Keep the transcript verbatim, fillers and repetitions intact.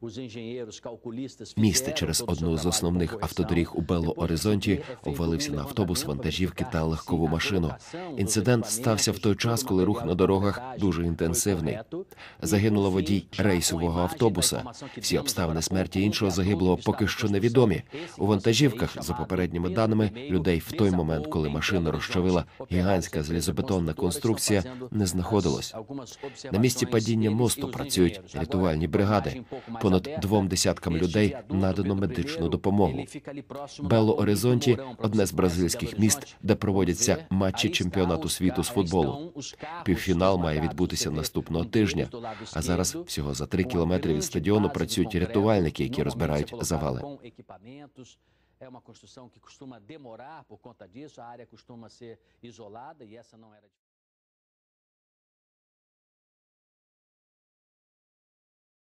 Міст через одну з основних автодоріг у Бело-Оризонті обвалився на автобус, вантажівки та легкову машину. Інцидент стався в той час, коли рух на дорогах дуже інтенсивний. Загинуло водій рейсового автобуса. Всі обставини смерті іншого загиблого поки що невідомі. У вантажівках, за попередніми даними, людей в той момент, коли машину розчавила гігантська залізобетонна конструкція, не знаходилось. На місці падіння мосту працюють рятувальні бригади. Понад двом десяткам людей надано медичну допомогу. Бело-Оризонті – одне з бразильських міст, де проводяться матчі чемпіонату світу з футболу. Півфінал має відбутися наступного тижня, а зараз всього за три кілометри від стадіону працюють рятувальники, які розбирають завали. É uma construção que costuma demorar por conta disso, a área costuma ser isolada e essa não era